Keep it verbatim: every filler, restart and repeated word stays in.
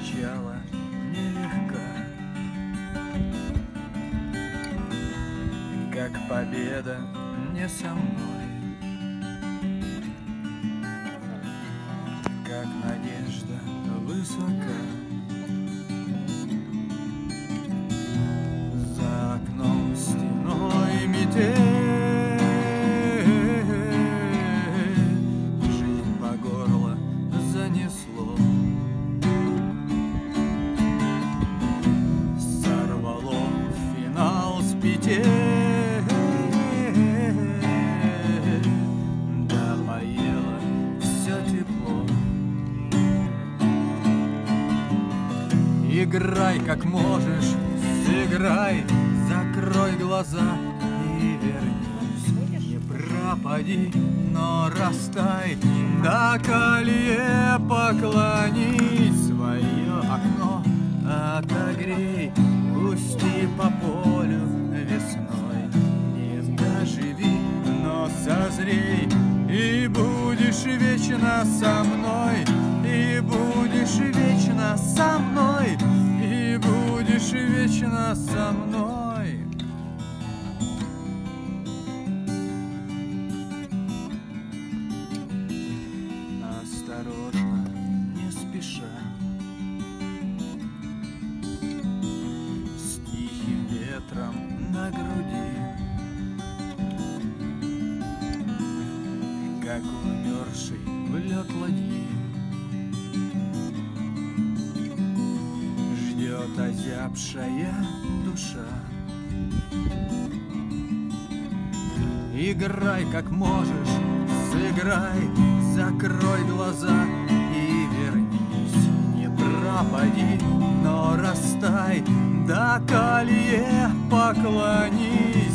начало нелегка, как победа не со мной, как надежда высока. За окном стеной метель, жизнь по горло занесло. Сорвало финал с петель, да поело все тепло. Играй как можешь, сыграй, закрой глаза и вернись. Не пропади, но растай, до колье поклонись. Свое окно отогрей, пусти по полю весной. Не доживи, но созрей, и будешь вечно со мной, и будешь вечно со мной, и будешь вечно со мной. Осторожно, не спеша, с тихим ветром на груди, как умерший в лед ладьи, ждет озябшая душа. Играй как можешь, сыграй, закрой глаза и вернись. Не пропади, но растай, до колье поклонись.